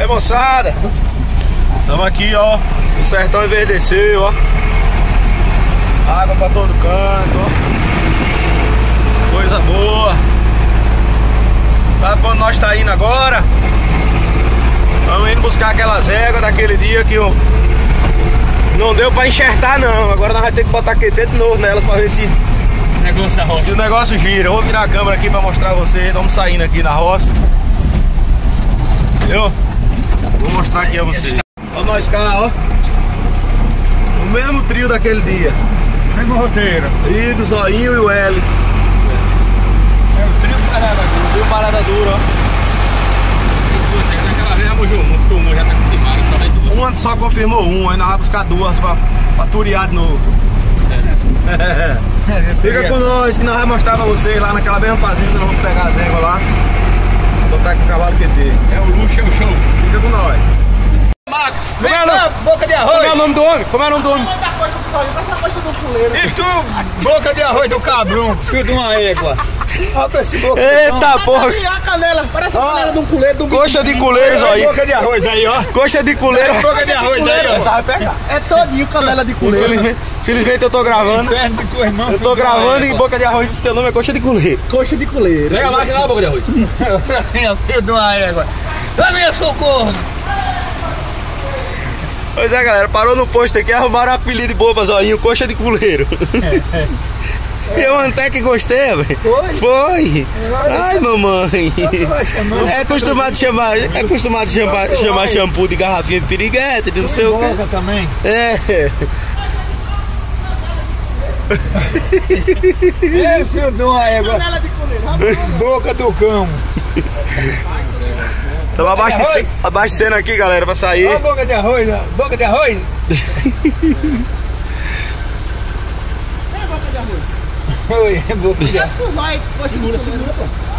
Aí, moçada, estamos aqui, ó. O sertão enverdeceu, ó. Água pra todo canto, ó. Coisa boa. Sabe pra onde nós tá indo agora? Vamos indo buscar aquelas éguas daquele dia que não deu pra enxertar, não. Agora nós vamos ter que botar QT de novo nelas pra ver se o negócio gira. Eu vou virar a câmera aqui pra mostrar a vocês. Estamos saindo aqui da roça. Entendeu? Vou mostrar aqui a vocês. Olha nós cá, ó. O mesmo trio daquele dia. Mesmo roteiro. E do Zoinho e o Elis. É o trio Parada Dura. Trio Parada Dura, ó. Naquela vez já tá confirmado, só vai duas. Uma só confirmou um, aí nós vamos buscar duas pra turear de novo. Fica com nós que nós vamos mostrar pra vocês lá naquela mesma fazenda. Nós vamos pegar as éguas lá, botar com o cavalo QT. É o luxo, é o show. Fica com nós. Vem cá, boca de arroz. Como é o nome do homem? Como é o nome do homem? E tu, boca de arroz do cabrão, filho de uma égua. Olha com esse boca. Eita porra! A canela, parece a canela de um culeiro, Coxa de culeiro, Zoinho. Boca de arroz aí, ó. Coxa de culeiro. Boca de arroz aí, ó. Vai pegar. É todinho canela de culeiro. Infelizmente eu tô gravando. Inferno de tua irmã. Eu tô gravando e boca de arroz diz que teu nome é coxa de culeiro. Coxa de culeiro. Pega lá que não é a boca de arroz. Filho de uma égua. Dá minha socorro. Pois é, galera, parou no posto aqui, arrumaram o apelido de boba, Zoinho, coxa de culeiro. Eu até que gostei, velho. Foi? Ai, mamãe. É acostumado chamar shampoo de garrafinha de piriguete, de não sei o Boca também. É. É, filho de uma égua. Canela de culeiro. Boca do cão. Estamos abastecendo aqui, galera, pra sair. Ó, boca de arroz, ó. Boca de arroz. Oi, boca de arroz. Tu vai, coxa de culeiro.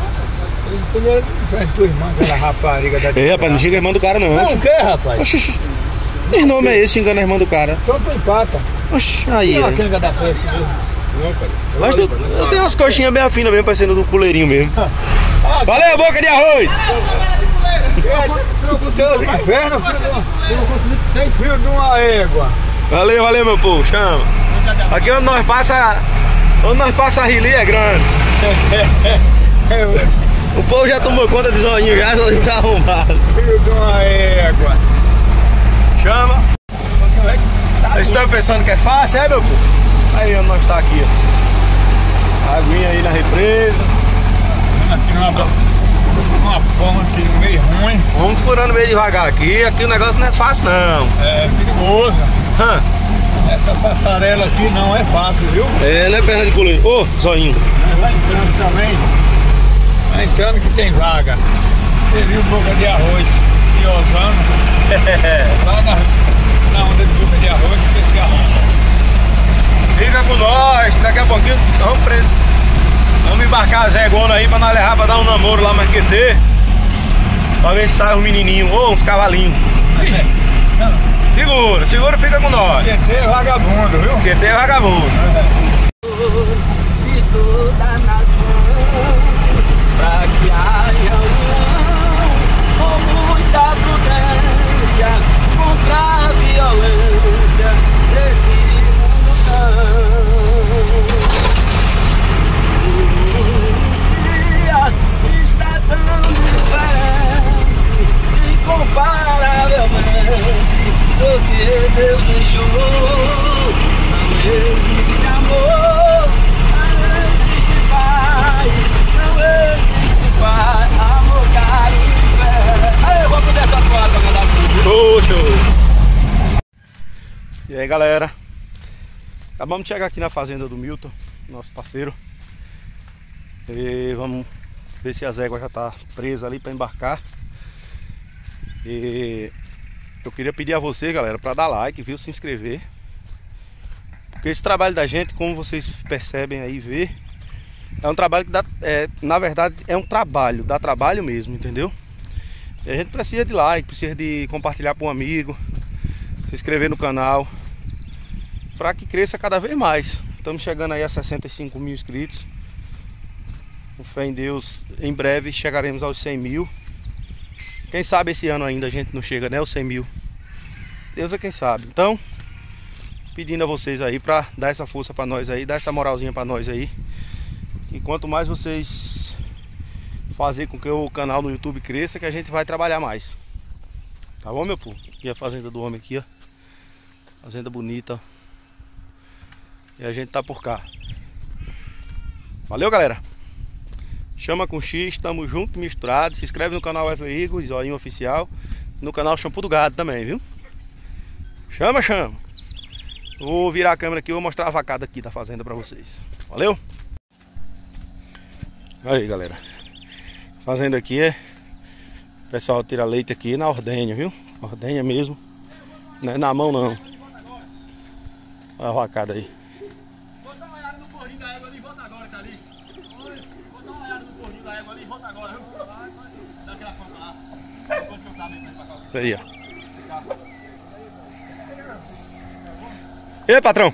Faz tua irmã, aquela rapariga da. Ei, rapaz, não xinga a irmã do cara, não. Não quer, rapaz. Oxi, que nome é esse xingando a irmã do cara? Então tu empata. Oxi, aí. Olha Ó. a quenga da peste. Mas tu tem umas coxinhas bem finas mesmo, parecendo do culeirinho mesmo. Valeu, boca de arroz! Troco teu inferno, filho de uma égua. Valeu, meu povo, chama. Aqui onde nós passa a rili é grande. O povo já tomou conta de Zoinho, já tá arrumado. Filho de uma égua. Chama. Vocês estão pensando que é fácil, é, meu povo? Aí onde nós tá aqui, ó. A aguinha aí na represa. Aqui uma forma aqui meio ruim. Vamos furando meio devagar aqui o negócio não é fácil não. É perigoso. Essa passarela aqui não é fácil, viu? É, não é perna de culeiro. Ô, Zoinho. Vai entrando também. Vai entrando que tem vaga. Você viu boca de arroz se osando. Lá na onda de boca de arroz você se arruma. Fica com nós, daqui a pouquinho vamos embarcar as éguas aí pra nós levar pra dar um namoro lá mais QT. Pra ver se sai um menininho ou uns cavalinhos. Segura, fica com nós. QT é vagabundo, viu? QT é vagabundo. De toda a nação, pra que haja união, com muita prudência, contra a violência desse mundo. O dia está tão diferente, incomparavelmente, do que Deus deixou. Não existe amor, não existe paz, não existe paz, amor, carinho e fé. Aí eu vou poder essa foto pra cantar tudo. Show! E aí, galera, acabamos de chegar aqui na fazenda do Milton, nosso parceiro. E vamos ver se as éguas já tá presa ali para embarcar. E eu queria pedir a você, galera, para dar like, viu, se inscrever. Porque esse trabalho da gente, como vocês percebem aí, ver, é um trabalho que dá, na verdade é um trabalho, dá trabalho mesmo, entendeu? E a gente precisa de like, precisa de compartilhar com um amigo, se inscrever no canal, para que cresça cada vez mais. Estamos chegando aí a 65 mil inscritos. Com fé em Deus, em breve chegaremos aos 100 mil. Quem sabe esse ano ainda a gente não chega, né? Os 100 mil. Deus é quem sabe. Então, pedindo a vocês aí pra dar essa força pra nós aí, dar essa moralzinha pra nós aí. Que quanto mais vocês fazer com que o canal no YouTube cresça, que a gente vai trabalhar mais. Tá bom, meu povo? E a fazenda do homem aqui, ó. Fazenda bonita. E a gente tá por cá. Valeu, galera. Chama com X, tamo junto, misturado. Se inscreve no canal Wesley Igor, Zoinho Oficial. No canal Shampoo do Gado também, viu? Chama, chama. Vou virar a câmera aqui e vou mostrar a vacada aqui da fazenda pra vocês. Valeu? Aí, galera. Fazenda aqui é... O pessoal tira leite aqui na ordenha, viu? Ordenha mesmo. Não é na mão, não. Olha a vacada aí. Vou dar uma olhada no porrinho da égua ali, volta agora, tá ali. Vou dar uma olhada no porrinho da égua ali, volta agora, viu? Dá aquela conta lá. Vou filtrar aí pra cá. Isso aí, ó. E aí, patrão?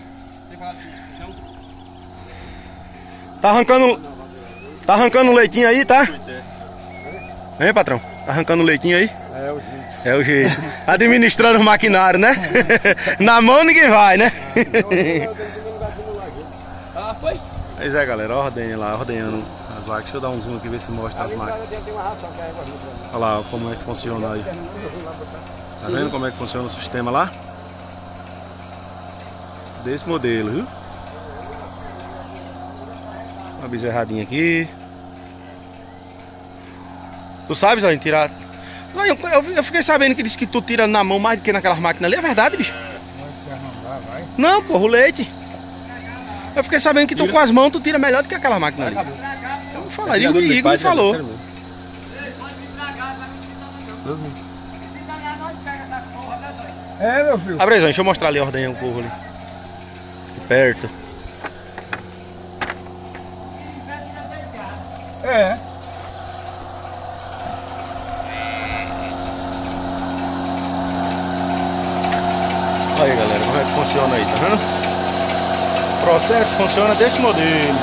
Tá arrancando o leitinho aí, tá? Hein, patrão? Tá arrancando o leitinho aí? É o jeito. É o jeito. Administrando o maquinário, né? Na mão ninguém vai, né? Ah, foi? Pois é, galera, ordenha lá, ordenhando as vacas. Deixa eu dar um zoom aqui, ver se mostra as máquinas. Olha lá ó, como é que funciona aí. Tá vendo como é que funciona o sistema lá? Desse modelo, viu? Uma bezerradinha aqui. Tu sabes, ó, tirar... Não, eu fiquei sabendo que disse que tu tira na mão mais do que naquelas máquinas ali. É verdade, bicho? Não, porra, o leite. Eu fiquei sabendo que tu com as mãos tu tira melhor do que aquela máquina ali. Eu falaria, o Igor me falou. É, meu filho. Abre aí, deixa eu mostrar ali a ordenha um pouco ali. Aqui perto. É. Aí, galera, como é que funciona aí, tá vendo? O processo funciona desse modelo.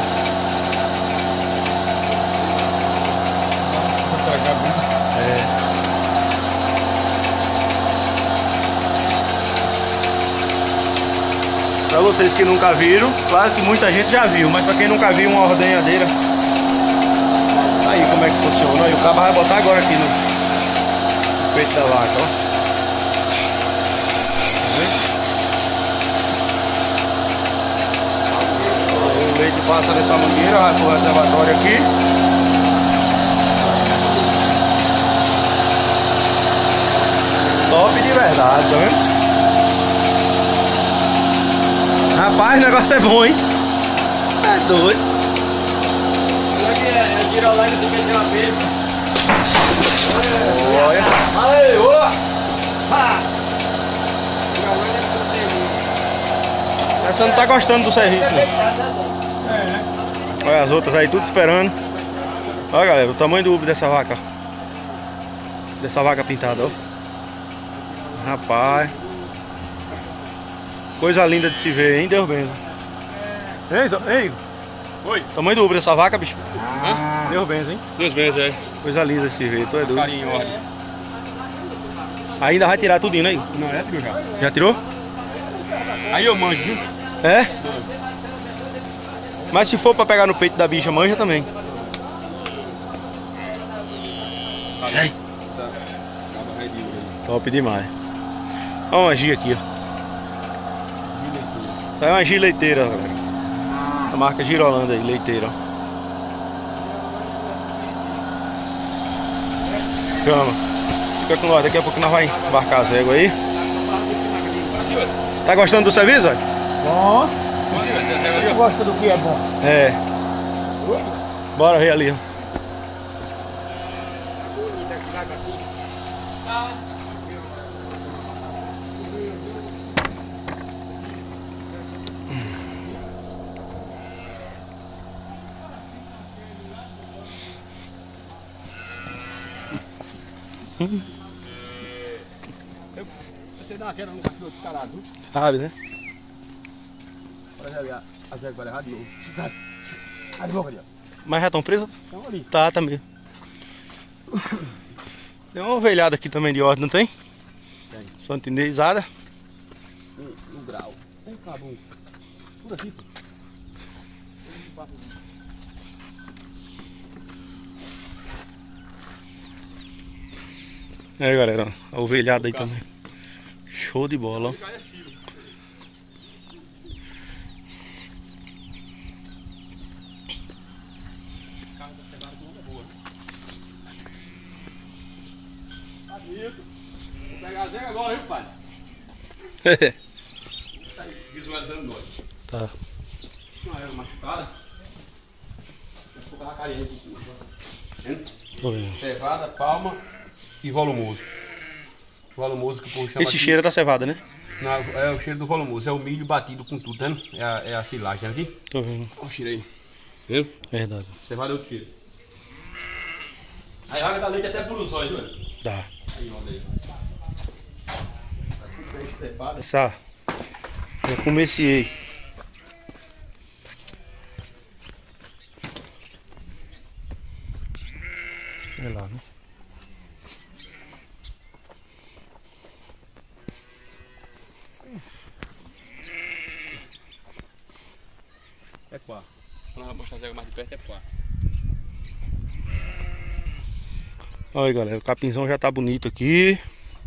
Pra vocês que nunca viram, claro que muita gente já viu, mas pra quem nunca viu uma ordenhadeira, aí como é que funciona. Aí o cabo vai botar agora aqui no peito da vaca, ó. O leite passa dessa mangueira, vai pro reservatório aqui. Top de verdade, tá vendo? Rapaz, o negócio é bom, hein? É doido. É girolândia do meio de uma vez. Olha. Aí, ô! Essa não tá gostando do serviço, né? Olha as outras aí, tudo esperando. Olha, galera, o tamanho do ubo dessa vaca, ó. Dessa vaca pintada, ó. Rapaz. Coisa linda de se ver, hein? Deus benza. Ei, Oi. tamanho do ubo dessa vaca, bicho. Deus benza, hein? Deus benza, é. Coisa linda de se ver, tu é doido. Carinho, olha. Ainda vai tirar tudinho aí? Não, já tirou já. Já tirou? Aí eu manjo, viu? É? Mas se for pra pegar no peito da bicha, manja também. Sai. Top demais. Olha uma G aqui, ó. Essa é uma G leiteira, galera. A marca Girolândia aí, leiteira, ó. Calma. Fica com nós, daqui a pouco nós vamos embarcar as éguas aí. Tá gostando do serviço, velho? Bom. Você gosta do que é bom? É. Bora ver ali, ó. Você dá uma queda no cachorro de caralho, viu? Sabe, né? Olha ali, as éguas erradas de novo. Ali, boca ali, ó. Mas já estão presos? Estão ali. Tá mesmo. Tem uma ovelhada aqui também de ordem, não tem? Tem. Santinezada. No grau. Tem cabo. Por aqui, pô. Aí galera, ó, a ovelhada aí também. Show de bola, ó. Vou pegar a Zega agora, viu, pai? Tá visualizando nós. Tá. Uma erva machucada. Vou colocar a carinha aqui. Vendo? Tô vendo. Cevada, palma e volumoso. Volumoso que o povo chama Esse aqui. cheiro é da cevada, né? Não, é o cheiro do volumoso. É o milho batido com tudo, tá vendo? É a silagem, tá aqui? Tô vendo. Olha o cheiro aí. Viu? Verdade. Cevada é outro cheiro. Aí água dá leite até por os olhos, velho. Dá. Aí, olha aí. Cevada. Essa. Já comecei. Sei lá, né? É quá. Quando mostrar a Zega mais de perto, é quá. Olha aí galera, o capinzão já tá bonito aqui.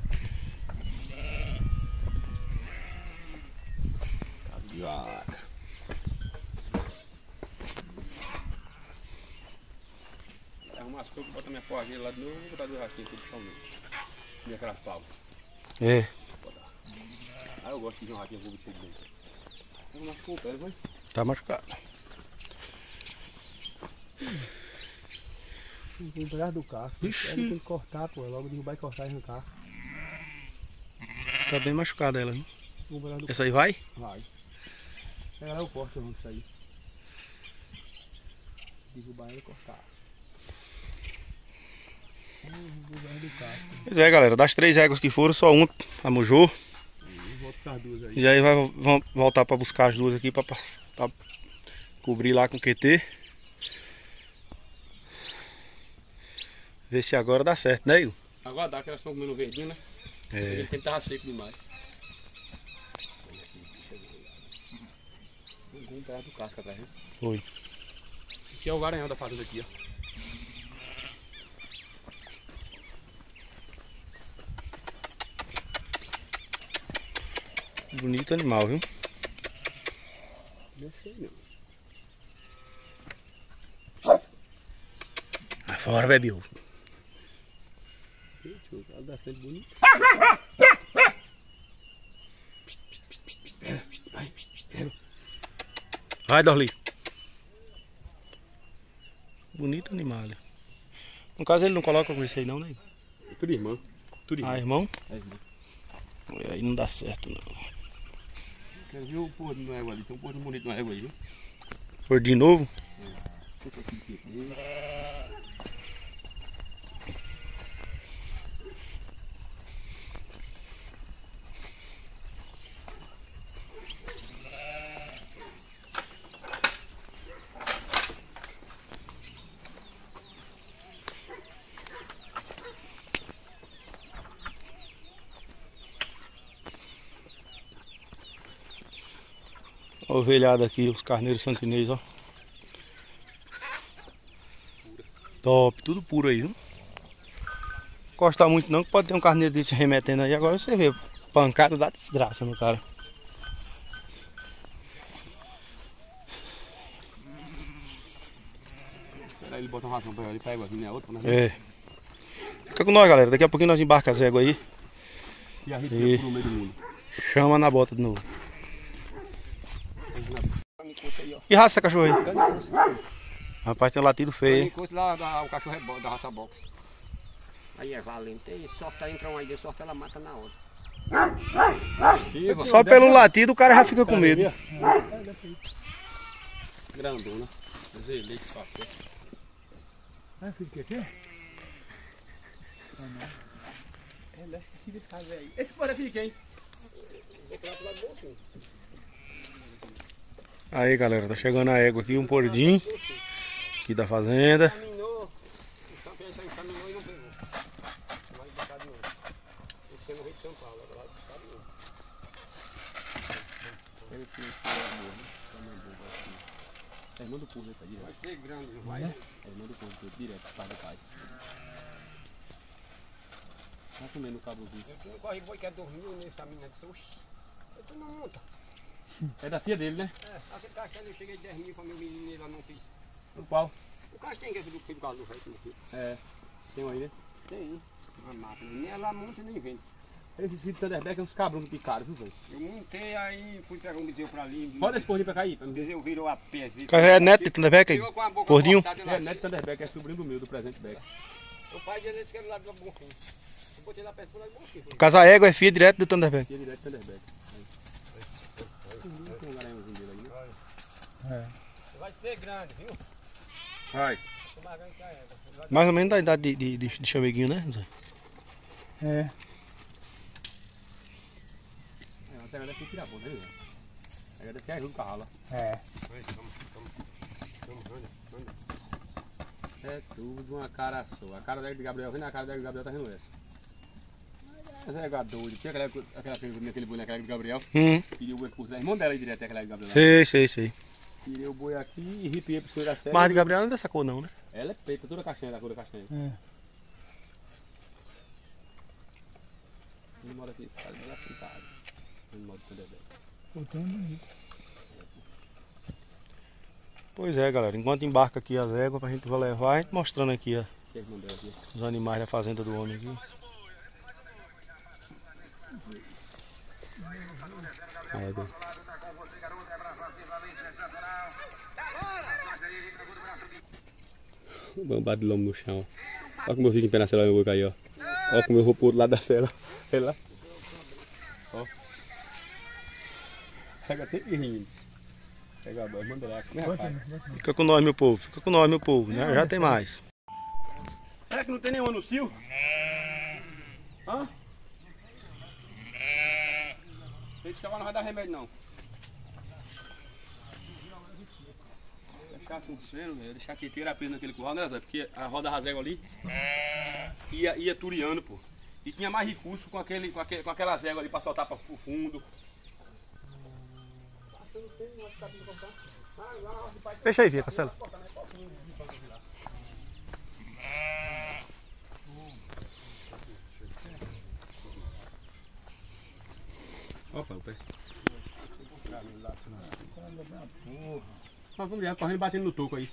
Arrumar as coisas, botar minha forrageira lá de novo e botar do rastinho tudo chão mesmo. E aquelas paus. É. Ah, eu gosto de um ratinho rubo cheio de dentro. Vamos lá com o pé, vai. Tá machucado. Tem um pedaço do casco. Ixi. Tem que cortar, pô. Logo derrubar e cortar e arrancar. Tá bem machucada ela, hein? Um pedaço do Essa aí vai? Vai. Pega lá, eu corto, eu vou sair. Derrubar ela e cortar. Derrubar do casco. Pois é galera, das 3 éguas que foram, só uma amojou. Volto com as duas aí. E aí vão voltar pra buscar as duas aqui pra cobrir lá com o QT. Ver se agora dá certo, né, Igor? Agora dá que elas estão comendo verdinho, né? É. Aquele tempo tava seco demais. Um pedaço do casco atrás, né? Foi. Aqui é o garanhão da fazenda aqui, ó. Bonito animal, viu? Não sei não. Vai fora, bebe ovo. Ela dá frente bonita. Vai, Dorli. Bonito animal. No caso ele não coloca com isso aí não, né? Tudo irmão. Tudo irmão. Ah, irmão? É irmão. Aí não dá certo não. Quer ver o porro de égua ali? Tem um porro bonito na égua aí, viu? Foi de novo? Olha a ovelhada aqui, os carneiros santinês, ó. Top, tudo puro aí, viu? Gosta muito não, que pode ter um carneiro desse remetendo aí. Agora você vê, pancada dá desgraça no cara. Espera ele botar uma ração pra ele, pega aqui, né? Outra, né? É. Fica com nós, galera. Daqui a pouquinho nós embarcamos as éguas aí. E arrepia pro meio do mundo. Chama na bota de novo. E raça essa cachorro aí? Rapaz, tem um latido feio, hein? Enquanto lá o cachorro é da raça box. Aí é valente, e sorte ela entra um aí dentro, sorte ela mata na hora. Só pelo latido o cara já fica com medo. Grandona. Zelete, papel. Ah, filho, o que é? É, acho que filho desse cara aí. Esse fora é filho de quem? Aí galera, tá chegando a égua aqui, um pordim aqui da fazenda. Caminhou, o campeão saiu, caminhou e não pegou. no Rio de São Paulo, agora do estado não. Ele tinha que é irmão do povo, tá direto. Vai ser grande, não vai? É irmão do povo, direto, pai do pai. Tá comendo o cabo vivo. Eu não corre boi que é dormiu nessa mina de oxi. Eu tô não monta. É da filha dele, né? É, aquele castelo eu cheguei de 10 mil com meu menino e ela não quis. O qual? O castelo que é do filho do Carlos Reis. É, tem um aí, né? Tem. Uma máquina, nem ela monta nem vende. Esse filho de Thunderback é uns cabrões picados, viu, velho? Eu montei aí, fui pegar um bezerro pra ali. Pode esse porrinho pra cair? O bezerro virou a pezinha. É neto de Thunderback aí? Porrinho? É neto de Thunderback, é sobrinho do meu, do presente Beck. O pai dele disse que era lá do Bonfim. Eu botei lá perto por lá do Bonfim. Casa Égua é filha direto do Thunderback. Filha direto do Thunderback. Tem um garanhãozinho dele ali, né? É. Vai ser grande, viu? Vai. Mais ou menos da idade de chameguinho, né, Zé? É. Você agora deve ser tirabom, né, Zé? Agora deve ser ajuda o carro lá. É. É tudo uma cara só. A cara de Gabriel, vem na cara de Gabriel, tá vendo essa? Essa é doido. Tinha aquele boi naquela de Gabriel. Tirei o boi por trás. Irmão dela aí direto, aquela de Gabriel. Sei. Tirei o boi aqui e ripiei pro senhor da serra. Mas a de Gabriel não é dessa cor não, né? Ela é preta, toda castanha, da cor da castanha. Ele mora aqui, esse cara é assentado. Ele mora com o Dedé. Botando bonito. Pois é, galera. Enquanto embarca aqui as éguas, pra gente vai levar, a gente mostrando aqui ó, os animais da fazenda do homem aqui. O bambado de lombo no chão. Olha como eu fico em pé na cela, meu boi cair, ó. Olha como eu vou pro outro lado da cela. Olha lá. Ó. Pega até que rindo. Pega a boia, manda lá. Fica com nós, meu povo. Fica com nós, meu povo. Né? Já tem mais. Será que não tem nenhum no cio? Hã? Esse cavalo não vai dar remédio, não. Deixar assim de cheiro, velho. Deixar a queiteira presa naquele curral, né, Zé? Porque a roda raségua ali ia turiando, pô. E tinha mais recurso com aquela zégua ali pra soltar pro fundo. Deixa aí, Via, Castelo. Opa, o pé. Nós vamos ligar correndo e batendo no toco aí.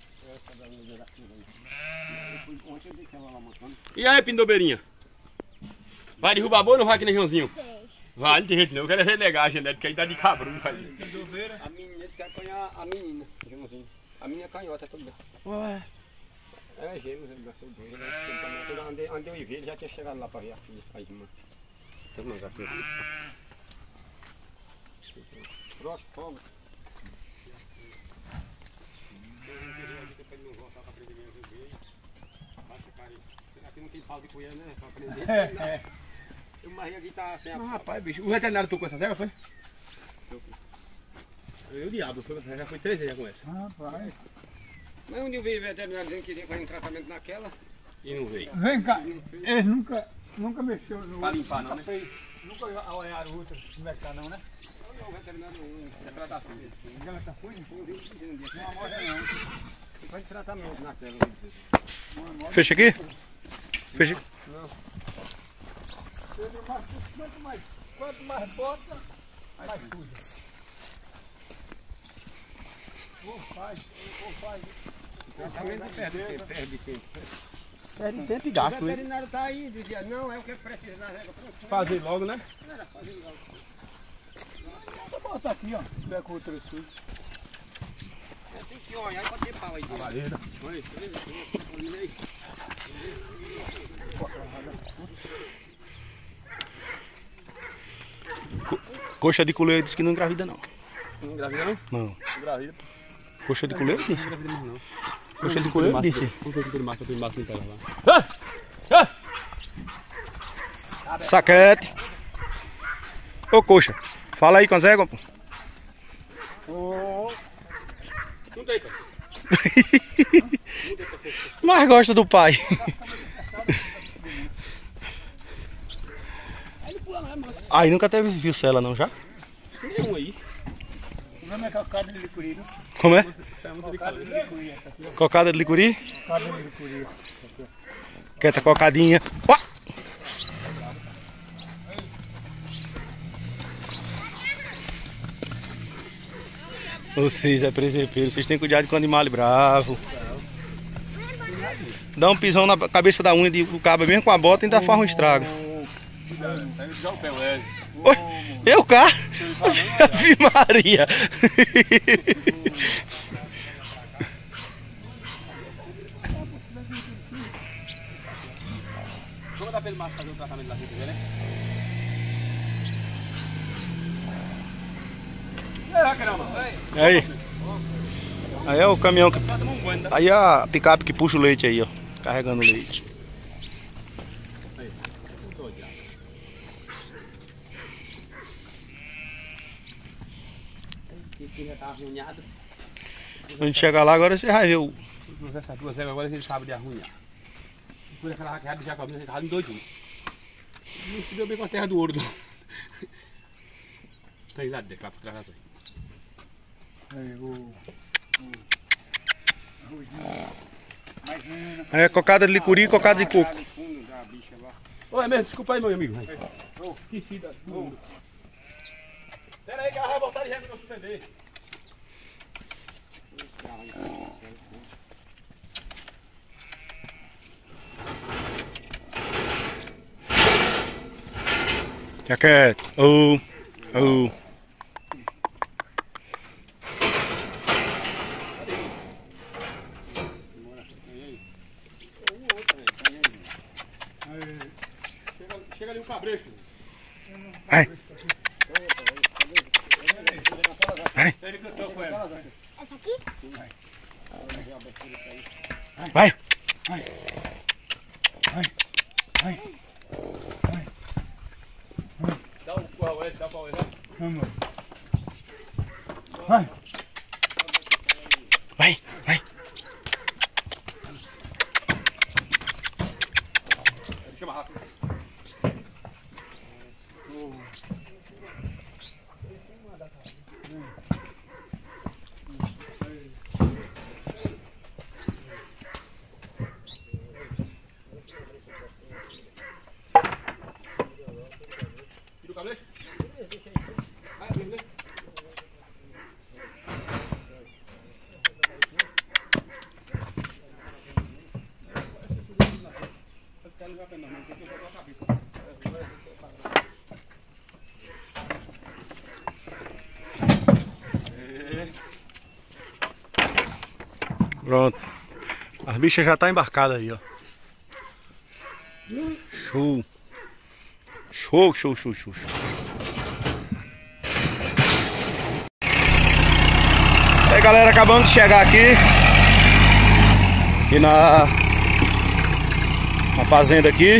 E aí, Pindobeirinha? Vai derrubar boi ou não vai aqui no Joãozinho? Vai, não tem jeito não. Eu quero renegar a genética que aí dá de cabrão. A menina quer apanhar a menina, Joãozinho. A menina é canhota também. Ué. É gêmeo, ele gastou dois. Andei e vi, ele já tinha chegado lá pra ver a filha, a irmã. Deixa eu mandar aqui. Próximo, fogo. Aqui não tem pau de colher, né? Pra aprender. O Maria aqui tá sem a... Não, rapaz, bicho. O veterinário tocou essa cega, foi? Eu o diabo, já foi 3 vezes com essa. Rapaz. Mas onde eu vi o veterinário dizendo que queria fazer um tratamento naquela e não veio. Vem cá, eles nunca mexeu no pra limpar não, né? Nunca olharam o outro, como é que tá não, né? Não, o veterinário é tratação. Ela tá ruim? Não morre não. Faz tratamento naquela. Fecha aqui? Fecha aqui. Não. Quanto mais bota, mais suja. Ou faz. Tratamento perde tempo. Perde tempo e O gasto. veterinário tá aí, dizia, não, é o que precisa da régua. Fazer logo, né? Era fazer logo. Vou botar aqui, ó. Se tiver com outro sujo. Tem que olhar e bater pau aí. Cavaleira. Olha isso, olha aí. Coxa de coleiro disse que não engravida não. Não engravida não? Não. Engravida. Coxa de coleiro sim. Não engravida mais não. Coxa de coleiro disse. Vamos ver se tem macho, tem macho, não pega lá. Saquete. Ô coxa, fala aí com as éguas, pô. Não tem, pai. Mas gosta do pai. Aí nunca teve viu cela não já? Tem um aí. O nome é cocada de licuri, não? Como é? Cocada de licuri, essa aqui. Cocada de licuri? Cocada de licuri. Quieta cocadinha. Ó! Vocês é presepeiro, vocês têm cuidado com o animal bravo. Dá um pisão na cabeça da unha do cabo mesmo com a bota e ainda faz um estrago. Já o pé, Léo. Oi, eu cá? Ave Maria! Vamos dar pra ele mais fazer o tratamento da vida, né? Aí é o caminhão que... Aí é a picape que puxa o leite aí, ó. Carregando o leite. Quando a gente chegar lá, agora você vai ver o... Essas duas éguas agora a gente sabe de arrunhar. Depois aquela raqueada de Jacobina, a gente rala em doidinho. Não se deu bem com a terra do ouro, não. Tá risado, declara por trás das oito. Aí é cocada de licuri e cocada de coco. Oi, mesmo, desculpa aí, meu amigo. Esqueci da... Pera aí que ela vai voltar de régua pra eu suspender. Já quieto. Oh. Chega ali o cabresto. Vai. Essa aqui? Vai. Dá um pau aí, dá um pau aí, né? Vamos. Vai. Vai. Chama rápido. Tira o cabresto? Vai, vem. Pronto. As bichas já tá embarcadas aí, ó. Show. Aí, galera, acabamos de chegar aqui na fazenda aqui.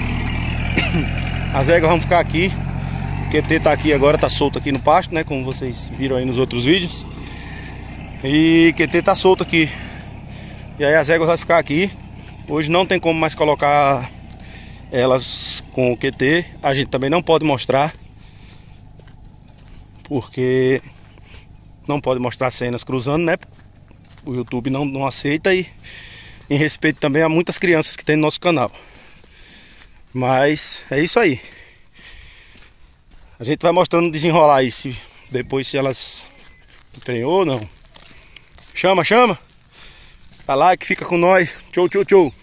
As éguas vão ficar aqui. O QT tá aqui agora, tá solto aqui no pasto, né? Como vocês viram aí nos outros vídeos. E o QT tá solto aqui. E aí as éguas vão ficar aqui. Hoje não tem como mais colocar elas com o QT. A gente também não pode mostrar, porque não pode mostrar cenas cruzando, né? O YouTube não aceita, e em respeito também a muitas crianças que tem no nosso canal. Mas é isso aí. A gente vai mostrando desenrolar aí, depois se elas treinou ou não. Chama. Dá like, fica com nós. Tchau.